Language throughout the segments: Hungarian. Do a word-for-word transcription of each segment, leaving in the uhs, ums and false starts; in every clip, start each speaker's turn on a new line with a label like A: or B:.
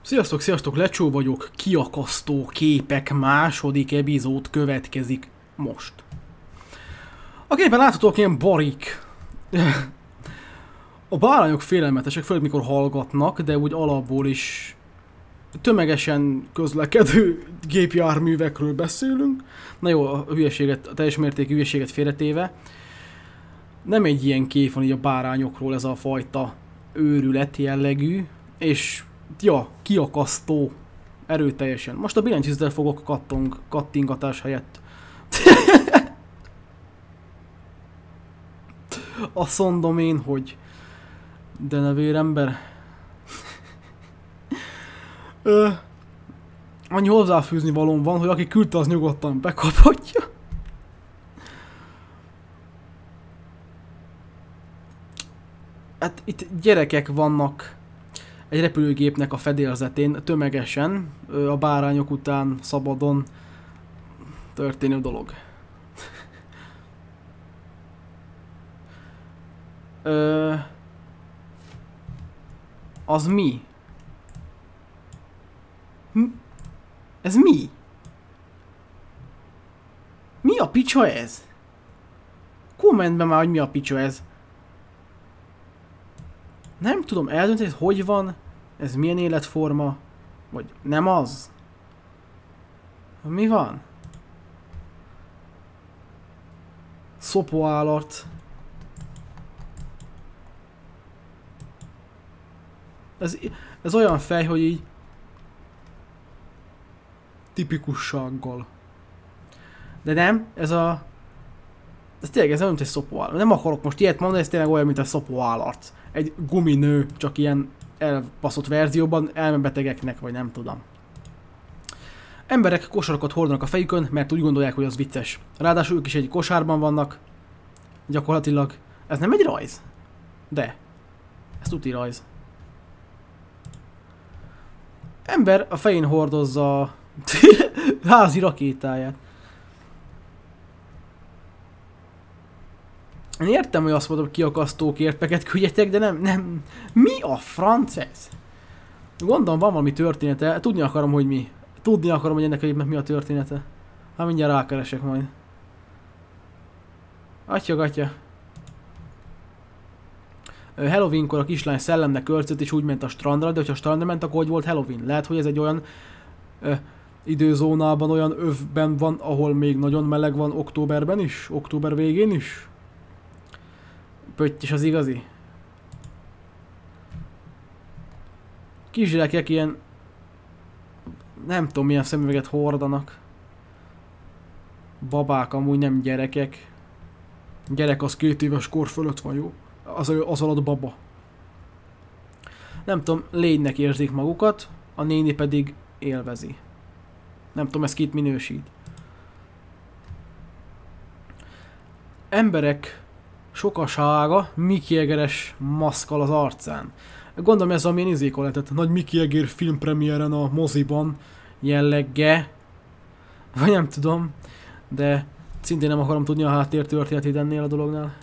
A: Sziasztok, sziasztok, Lecsó vagyok, kiakasztó képek második epizód következik most. A képen láthatóak ilyen barik. A bárányok félelmetesek, főleg mikor hallgatnak, de úgy alapból is tömegesen közlekedő gépjárművekről beszélünk. Na jó, a hülyeséget, a teljes mértékű hülyeséget félretéve. Nem egy ilyen kép van így a bárányokról, ez a fajta őrület jellegű, és ja, kiakasztó, erőteljesen. Most a billentyűzettel fogok kattong, kattingatás helyett. Azt mondom én, hogy de nevérember. Ö, annyi hozzáfűzni valóm van, hogy aki küldte, az nyugodtan bekaphatja. Hát itt gyerekek vannak egy repülőgépnek a fedélzetén tömegesen, a bárányok után szabadon történő dolog. Ö, az mi? Hm? Ez mi? Mi a picsa ez? Kommentben már, hogy mi a picsa ez. Nem tudom eldönteni, hogy hogy van, ez milyen életforma, vagy nem az. Mi van? Szopóállat. Ez, ez olyan fej, hogy így tipikussággal. De nem, ez a... Ez tényleg, ez olyan, mint egy szopóállat. Nem akarok most ilyet mondani, ez tényleg olyan, mint egy szopóállat. Egy guminő, csak ilyen elbaszott verzióban, elmebetegeknek, vagy nem tudom. Emberek kosarakat hordanak a fejükön, mert úgy gondolják, hogy az vicces. Ráadásul ők is egy kosárban vannak. Gyakorlatilag. Ez nem egy rajz? De. Ez tuti rajz. Ember a fején hordozza a házi rakétáját. Én értem, hogy azt mondom, kiakasztó képeket küldjetek, de nem, nem. Mi a franc ez? Gondolom van valami története, tudni akarom, hogy mi. Tudni akarom, hogy ennek a mi a története. Hát mindjárt rákeresek majd. Atya, gatya. Halloweenkor a kislány szellemnek öltözött és úgy ment a strandra, de hogyha a strandra ment, akkor hogy volt Halloween? Lehet, hogy ez egy olyan ö, időzónában, olyan övben van, ahol még nagyon meleg van októberben is? Október végén is? Pötty is az igazi. Kisgyerekek ilyen... Nem tudom milyen szemüveget hordanak. Babák amúgy nem gyerekek. Gyerek az két éves kor fölött van, jó? Az, az alatt baba. Nem tudom, lénynek érzik magukat, a néni pedig élvezi. Nem tudom, ez két minősít. Emberek sokasága Mick Jaggeres maszkal az arcán. Gondolom ez amilyen izékon lehetett. Nagy Mick Jagger filmpremiéren a moziban jellege. Vagy nem tudom. De szintén nem akarom tudni a háttértörténetét ennél a dolognál.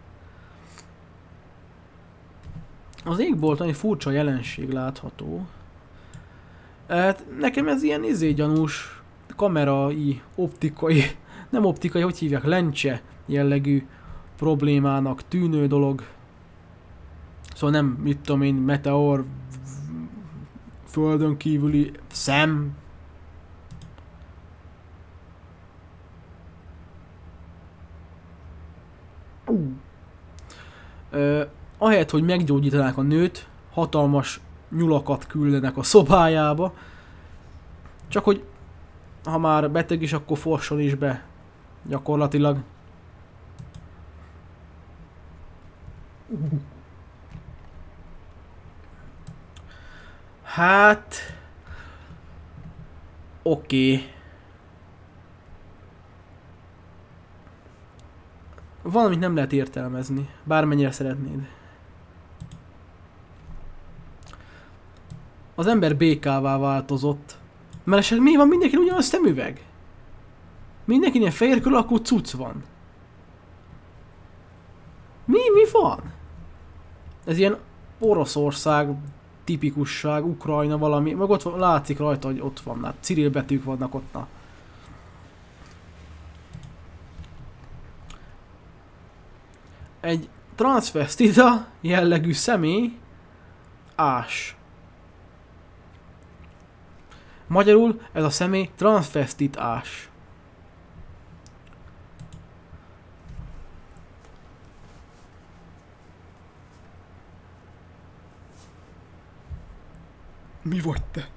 A: Az égbolton egy furcsa jelenség látható. Hát nekem ez ilyen izé gyanús, kamerai, optikai, nem optikai, hogy hívják, lencse jellegű problémának tűnő dolog. Szóval nem, mit tudom én, meteor, földön kívüli szem. Uh. Ö, ahelyett, hogy meggyógyítanák a nőt, hatalmas nyulakat küldenek a szobájába. Csak hogy ha már beteg is, akkor fosson is be. Gyakorlatilag. Hát... Oké. Okay. Valamit nem lehet értelmezni, bármennyire szeretnéd. Az ember békává változott. Mert esetleg mi van, mindenki ugyanaz szemüveg? Mindenkinél fehér körül, akkor cucc van. Mi, mi van? Ez ilyen Oroszország tipikusság, Ukrajna valami, meg ott van, látszik rajta, hogy ott van, hát Cirill betűk vannak ott, na. Egy transvestita jellegű személy, ás. Magyarul ez a személy transvestitás. Mi vagy te?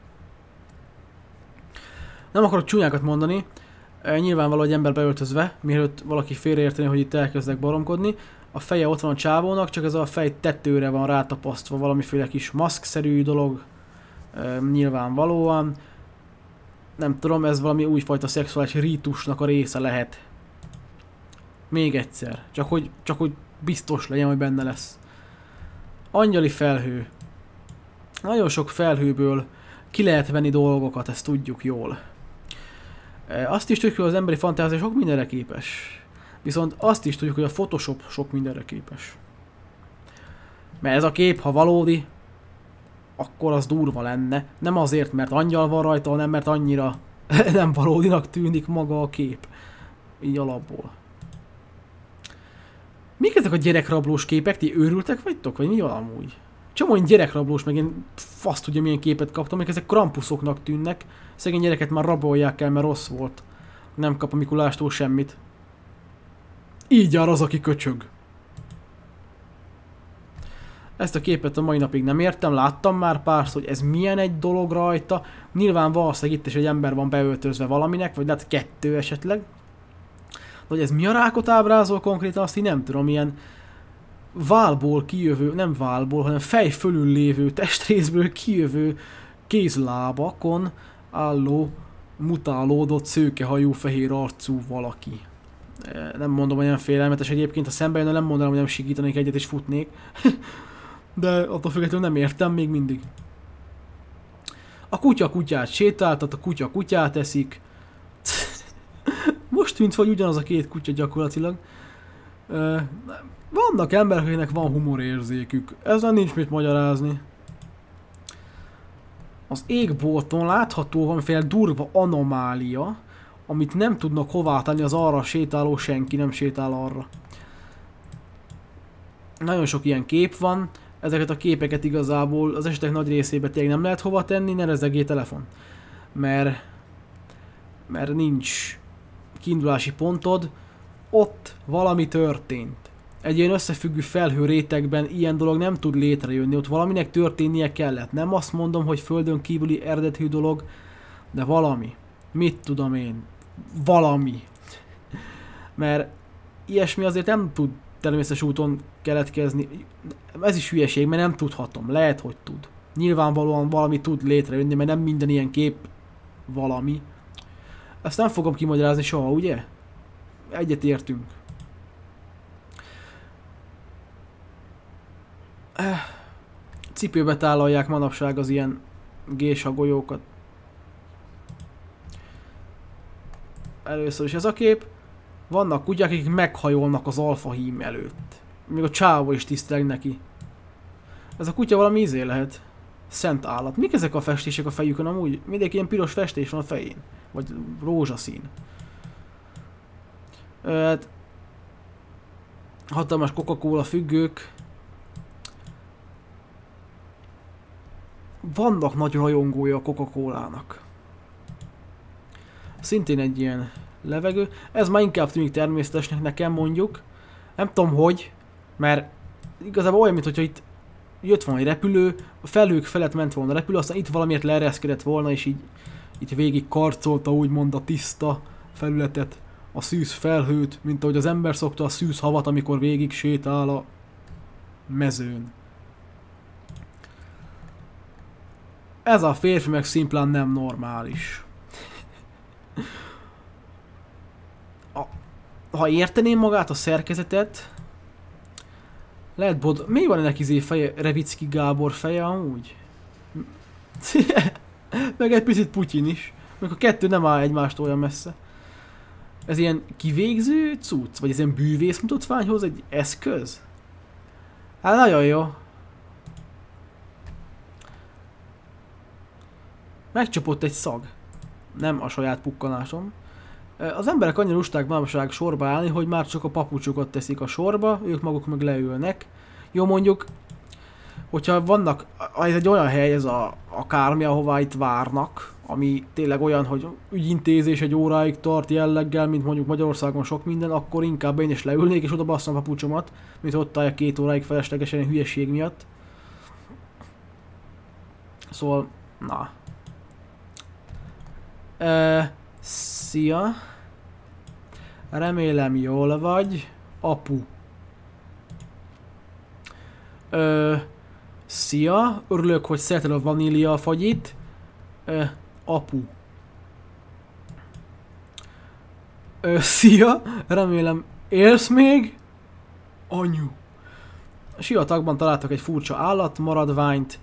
A: Nem akarok csúnyákat mondani. E, nyilvánvaló, hogy ember beöltözve, mielőtt valaki félreérteni, hogy itt elkezdek baromkodni. A feje ott van a csávónak, csak ez a fej tetőre van rátapasztva valamiféle kis maszkszerű dolog. E, nyilvánvalóan. Nem tudom, ez valami újfajta szexuális rítusnak a része lehet. Még egyszer. Csak hogy, csak hogy biztos legyen, hogy benne lesz. Angyali felhő. Nagyon sok felhőből ki lehet venni dolgokat, ezt tudjuk jól. E, azt is tudjuk, hogy az emberi fantázia sok mindenre képes. Viszont azt is tudjuk, hogy a Photoshop sok mindenre képes. Mert ez a kép, ha valódi, akkor az durva lenne. Nem azért, mert angyal van rajta, hanem mert annyira nem valódinak tűnik maga a kép. Így alapból. Mik ezek a gyerekrablós képek? Ti őrültek vagytok? Vagy mi van amúgy? Csomó olyan gyerekrablós, meg én fasz tudja milyen képet kaptam, meg ezek krampuszoknak tűnnek. Szegény gyereket már rabolják el, mert rossz volt. Nem kap a Mikulástól semmit. Így jár az, aki köcsög. Ezt a képet a mai napig nem értem, láttam már párszor, hogy ez milyen egy dolog rajta. Nyilván valószínűleg itt is egy ember van beöltözve valaminek, vagy lehet kettő esetleg. De hogy ez mi a rákot ábrázol konkrétan, azt én nem tudom, ilyen válból kijövő, nem válból, hanem fej fölül lévő testrészből kijövő kézlábakon álló, mutálódott, szőkehajú, fehér arcú valaki. Nem mondom, hogy nem félelmetes egyébként, ha szembe jönne, nem mondanám, hogy nem sikítanék egyet és futnék. De attól függetlenül nem értem még mindig. A kutya kutyát sétáltat, a kutya kutyát eszik. Most tűnt, hogy ugyanaz a két kutya gyakorlatilag. Vannak emberek, akiknek van humorérzékük. Ezzel nincs mit magyarázni. Az égbolton látható valamiféle durva anomália, amit nem tudnak hová tenni, az arra sétáló, senki nem sétál arra. Nagyon sok ilyen kép van, ezeket a képeket igazából az esetek nagy részében tényleg nem lehet hova tenni, ne rezzegé telefon. Mert, mert nincs kiindulási pontod, ott valami történt. Egy ilyen összefüggő felhő rétegben ilyen dolog nem tud létrejönni, ott valaminek történnie kellett. Nem azt mondom, hogy földön kívüli eredetű dolog, de valami. Mit tudom én? Valami. Mert ilyesmi azért nem tud természetes úton keletkezni. Ez is hülyeség, mert nem tudhatom. Lehet, hogy tud. Nyilvánvalóan valami tud létrejönni, mert nem minden ilyen kép valami. Ezt nem fogom kimagyarázni soha, ugye? Egyet értünk. Cipőbe tálalják manapság az ilyen gésa golyókat. Először is ez a kép. Vannak kutyák, akik meghajolnak az alfa hím előtt. Még a csávó is tiszteleg neki. Ez a kutya valami ízé lehet. Szent állat. Mik ezek a festések a fejükön amúgy? Mindenki ilyen piros festés van a fején. Vagy rózsaszín. Hát... hatalmas Coca-Cola függők. Vannak nagy rajongója a Coca-Colának. Szintén egy ilyen levegő. Ez már inkább tűnik természetesnek nekem, mondjuk. Nem tudom hogy, mert igazából olyan, mintha itt jött volna egy repülő, a felhők felett ment volna a repülő, aztán itt valamiért leereszkedett volna, és így itt végig karcolta úgymond a tiszta felületet, a szűz felhőt, mint ahogy az ember szokta a szűz havat, amikor végig sétál a mezőn. Ez a férfi meg szimplán nem normális. A, ha érteném magát a szerkezetet, lehet bod... Mi van ennek izé feje, Revicki Gábor feje amúgy? Meg egy picit Putyin is. Meg a kettő nem áll egymástól olyan messze. Ez ilyen kivégző cucc? Vagy ez ilyen bűvész mutatványhoz egy eszköz? Hát nagyon jó. Megcsapott egy szag. Nem a saját pukkanásom. Az emberek annyira lusták manapság sorba állni, hogy már csak a papucsokat teszik a sorba, ők maguk meg leülnek. Jó, mondjuk, hogyha vannak, ez egy olyan hely, ez a akármi, ahová itt várnak, ami tényleg olyan, hogy ügyintézés egy óráig tart jelleggel, mint mondjuk Magyarországon sok minden, akkor inkább én is leülnék és oda basszom a papucsomat, mint ott álljak két óráig feleslegesen hülyeség miatt. Szóval, na. E, szia. Remélem jól vagy. Apu. Ö, szia. Örülök, hogy szereted a vanília fagyit. Ö, apu. Ö, szia. Remélem élsz még. Anyu. A sivatagban találtak egy furcsa állatmaradványt.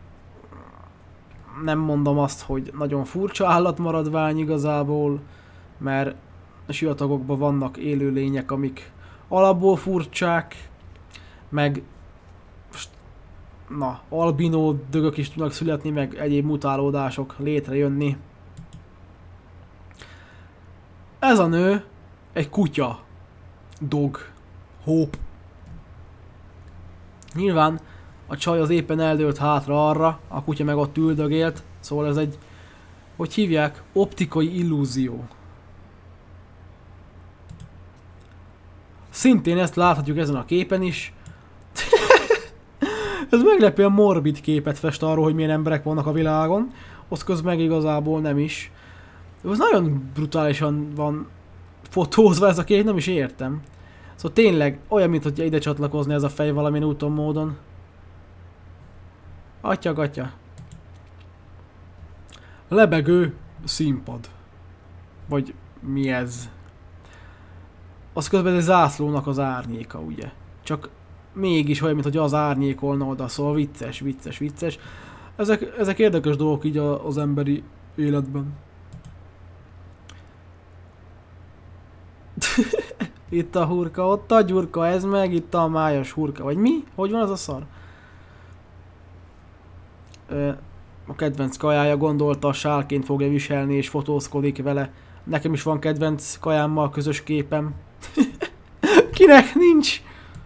A: Nem mondom azt, hogy nagyon furcsa állatmaradvány igazából, mert a sivatagokban vannak élőlények, amik alapból furcsák, meg na, albinó dögök is tudnak születni, meg egyéb mutálódások létrejönni. Ez a nő egy kutya. Dog. Hope. Nyilván a csaj az éppen eldőlt hátra arra, a kutya meg ott üldögélt, szóval ez egy, hogy hívják, optikai illúzió. Szintén ezt láthatjuk ezen a képen is. Ez meglepően morbid képet fest arról, hogy milyen emberek vannak a világon, az közben meg igazából nem is. Ez nagyon brutálisan van fotózva ez a kép, nem is értem. Szóval tényleg olyan, mint hogy ide csatlakozni ez a fej valamilyen úton, módon. Atya, gatya. Lebegő színpad. Vagy mi ez? Az közben egy zászlónak az árnyéka, ugye? Csak mégis olyan, mint hogy az árnyékolna oda, szóval vicces, vicces, vicces. Ezek, ezek érdekes dolgok így a, az emberi életben. Itt a hurka, ott a gyurka, ez meg itt a májas hurka. Vagy mi? Hogy van az a szar? A kedvenc kajája, gondolta, sálként fogja viselni és fotózkodik vele. Nekem is van kedvenc kajámmal közös képem. Kinek nincs?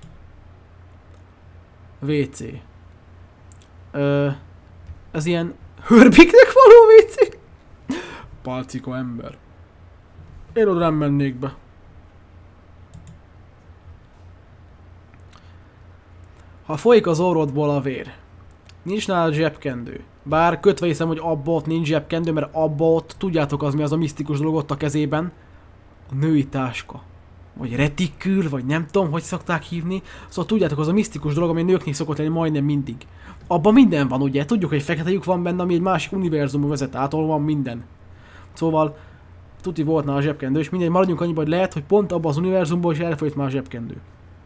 A: vé cé. Ö, ez ilyen hörbiknek való vé cé? Pálcika ember. Én oda nem mennék be. Ha folyik az orrodból a vér, nincs nálad zsebkendő. Bár kötve hiszem, hogy abba ott nincs zsebkendő, mert abba ott, tudjátok az mi az a misztikus dolog ott a kezében? A női táska. Vagy retikül, vagy nem tudom, hogy szokták hívni. Szóval tudjátok, az a misztikus dolog, ami nőknél szokott lenni majdnem mindig. Abban minden van, ugye? Tudjuk, hogy fekete lyuk van benne, ami egy másik univerzumba vezet át, ahol van minden. Szóval, tuti volt nála a zsebkendő, és mindegy, maradjunk annyiba, hogy lehet, hogy pont abban az univerzumban is elfolyt már a zsebkendő.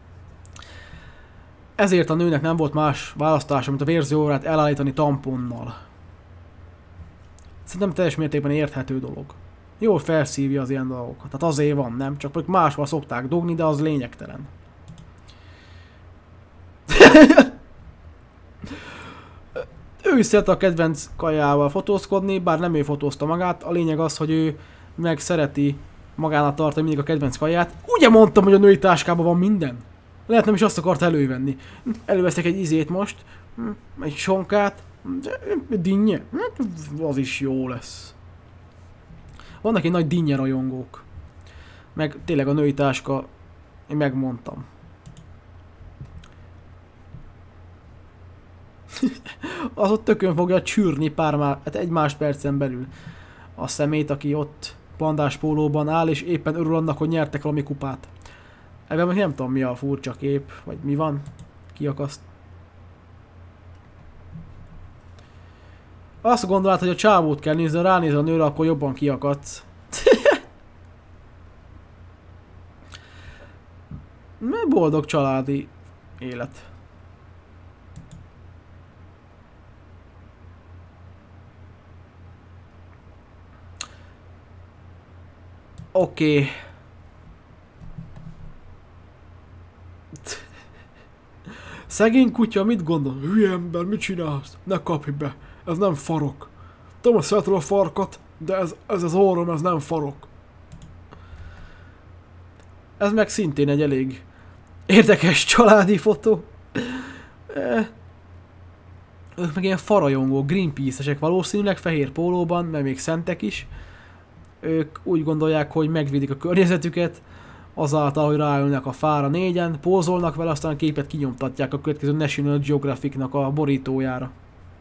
A: Ezért a nőnek nem volt más választása, mint a vérzőórát elállítani tamponnal. Szerintem teljes mértékben érthető dolog. Jól felszívja az ilyen dolgokat. Tehát azért van, nem? Csak máshol szokták dugni, de az lényegtelen. Ő is szeret a kedvenc kajával fotózkodni, bár nem ő fotózta magát. A lényeg az, hogy ő meg szereti magának tartani mindig a kedvenc kaját. Ugye mondtam, hogy a női táskában van minden? Lehet nem is azt akart elővenni. Előveszek egy izét most, egy sonkát, dinnye, az is jó lesz. Vannak egy nagy dinnye rajongók. Meg tényleg a női táska, én megmondtam. Az ott tökön fogja csűrni pár már, hát egy másodpercen belül a szemét, aki ott pandás pólóban áll, és éppen örül annak, hogy nyertek valami kupát. Ebben meg nem tudom mi a furcsa kép, vagy mi van. Kiakaszt. Azt gondolod, hogy a csávót kell nézni, ránézel a nőre, akkor jobban kiakadsz. Boldog családi élet. Oké. Okay. Szegény kutya, mit gondol? Hülye ember, mit csinálsz? Ne kapj be, ez nem farok. tudom, hogy szeretem a farkat, de ez, ez az orrom, ez nem farok. Ez meg szintén egy elég érdekes családi fotó. Ők meg ilyen farajongó, Greenpeace-esek, valószínűleg fehér pólóban, mert még szentek is. Ők úgy gondolják, hogy megvédik a környezetüket, azáltal, hogy ráülnek a fára négyen, pózolnak vele, aztán a képet kinyomtatják a következő National Geographic-nak a borítójára.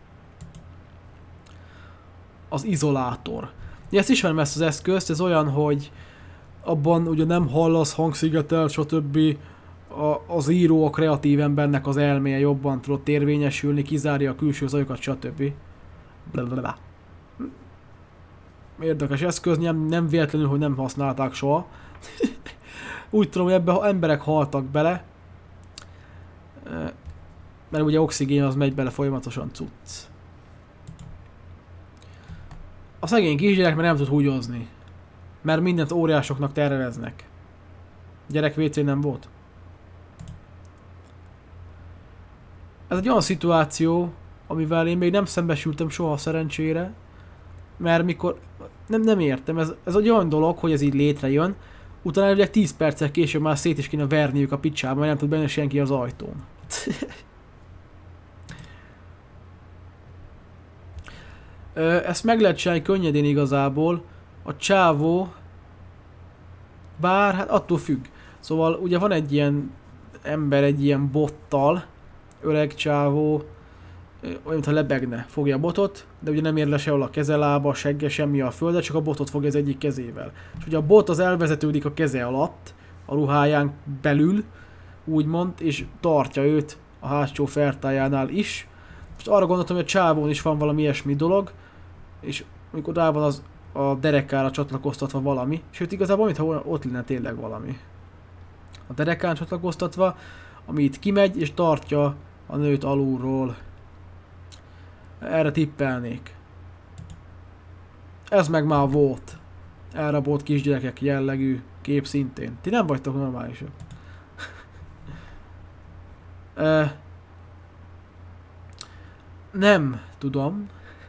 A: Az izolátor. Ja, ezt ismerem, ezt az eszközt, ez olyan, hogy abban ugye nem hallasz, hangszigetel, stb. A, az író, a kreatív embernek az elméje jobban tudott érvényesülni, kizárja a külső zajokat, stb. Blablabla. Érdekes eszköz, nem, nem véletlenül, hogy nem használták soha. Úgy tudom, hogy ebbe emberek haltak bele. Mert ugye oxigén az megy bele folyamatosan, cucc. A szegény kisgyerek mert nem tud húgyozni. Mert mindent óriásoknak terveznek. Gyerek vé cé nem volt. Ez egy olyan szituáció, amivel én még nem szembesültem soha szerencsére. Mert mikor... Nem, nem értem, ez, ez egy olyan dolog, hogy ez így létrejön. Utána ugye tíz perccel később már szét is kéne verniük a picsába, mert nem tud benne senki az ajtón. Ezt meg lehet csinálni könnyedén igazából. A csávó... Bár, hát attól függ. Szóval ugye van egy ilyen ember egy ilyen bottal, öreg csávó, olyan, mintha lebegne, fogja a botot, de ugye nem ér le sehol a kezelába, a segge, semmi a földet, csak a botot fogja az egyik kezével. És ugye a bot az elvezetődik a keze alatt, a ruháján belül, úgymond, és tartja őt a hátsó fertájánál is. Most arra gondoltam, hogy a csávón is van valami ilyesmi dolog, és amikor rá van az a derekára csatlakoztatva valami, sőt igazából mintha ott lenne tényleg valami. A derekán csatlakoztatva, ami itt kimegy és tartja a nőt alulról. Erre tippelnék. Ez meg már volt. Elrabolt kisgyerekek jellegű kép szintén. Ti nem vagytok normálisak. e, nem tudom.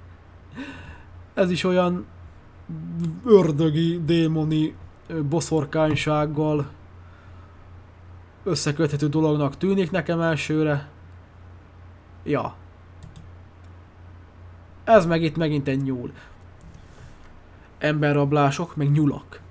A: Ez is olyan ördögi, démoni boszorkánysággal összeköthető dolognak tűnik nekem elsőre. Ja. Ez meg itt megint egy nyúl. Emberrablások, meg nyulak.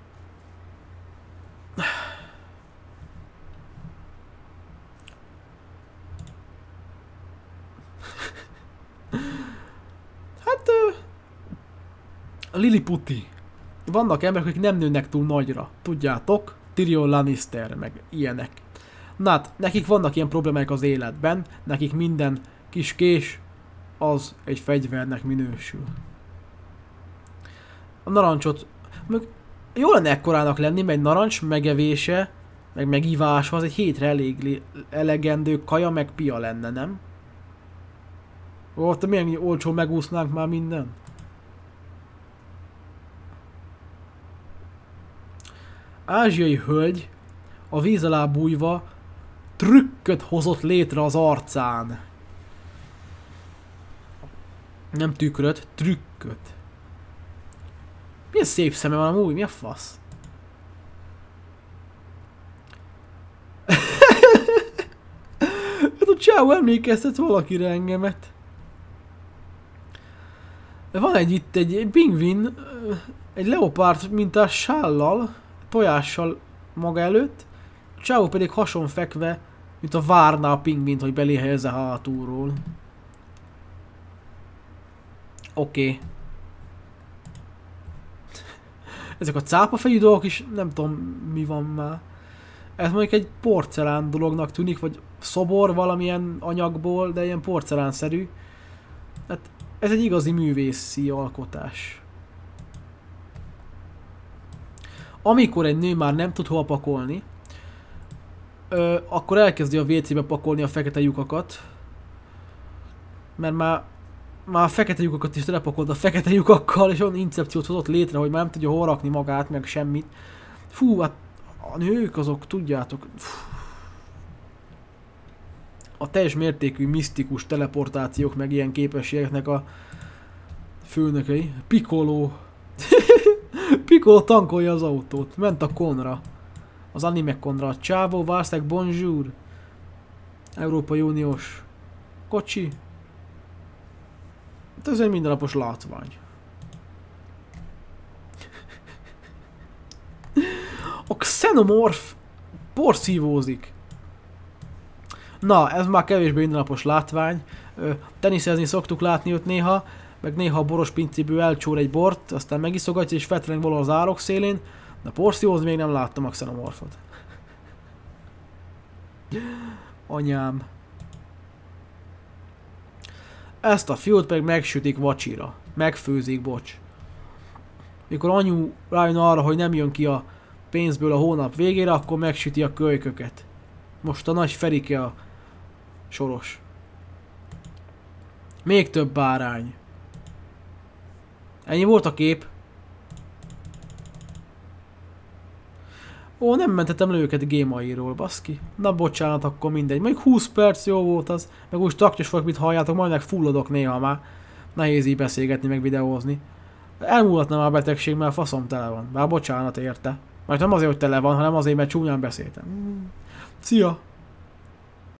A: Hát... A Liliputi. Vannak emberek, akik nem nőnek túl nagyra. Tudjátok? Tyrion Lannister, meg ilyenek. Na hát, nekik vannak ilyen problémák az életben, nekik minden kis kés az egy fegyvernek minősül. A narancsot... Meg jó lenne ekkorának lenni, mert egy narancs megevése, meg megívása az egy hétre elég elegendő kaja, meg pia lenne, nem? Ó, te milyen olcsó megúsznánk már minden? Ázsiai hölgy a víz alá bújva trükköt hozott létre az arcán. Nem tükröt, trükköt. Milyen szép szeme van amúgy, mi a fasz? Hát a csávó emlékeztet valakire engemet. Van egy itt egy, egy pingvin, egy leopárd mintás sállal, tojással maga előtt, a csávó pedig hason fekve, mint a várná a pingvint, hogy belé helyezze hátulról. Oké. Okay. Ezek a cápafejű dolgok is, nem tudom mi van már. Ez mondjuk egy porcelán dolognak tűnik, vagy szobor valamilyen anyagból, de ilyen porcelánszerű. Hát ez egy igazi művészi alkotás. Amikor egy nő már nem tud hova pakolni, ö, akkor elkezdi a vé cébe pakolni a fekete lyukakat. Mert már, már a fekete lyukakat is telepakolt a fekete lyukakkal, és olyan incepciót hozott létre, hogy már nem tudja hol rakni magát, meg semmit. Fú, hát a nők azok, tudjátok... Fú. A teljes mértékű misztikus teleportációk, meg ilyen képességeknek a Főnökei. Piccolo. Piccolo tankolja az autót. Ment a konra. Az anime konra. Csávó, Vásztek, bonjour. Európai Uniós kocsi. Ez egy mindennapos látvány. A Xenomorph porszívózik. Na, ez már kevésbé mindennapos látvány. Teniszezni szoktuk látni őt néha, meg néha a boros pincéből elcsór egy bort, aztán megiszogatja és feltelenik valahol az árok szélén, de porszívózni még nem láttam a Xenomorphot. Anyám. Ezt a fiút pedig megsütik vacsira. Megfőzik, bocs. Mikor anyu rájön arra, hogy nem jön ki a pénzből a hónap végére, akkor megsüti a kölyköket. Most a nagy Ferike a soros. Még több bárány. Ennyi volt a kép. Ó, nem mentettem le őket gémairól, baszki. Na bocsánat, akkor mindegy. Még húsz perc jó volt az. Meg úgy taktyos vagyok, mit halljátok, majd meg fulladok néha már. Nehéz így beszélgetni, meg videózni. Elmúlhatna már a betegség, mert a faszom tele van. Bár bocsánat érte. Majd nem azért, hogy tele van, hanem azért, mert csúnyán beszéltem. Szia!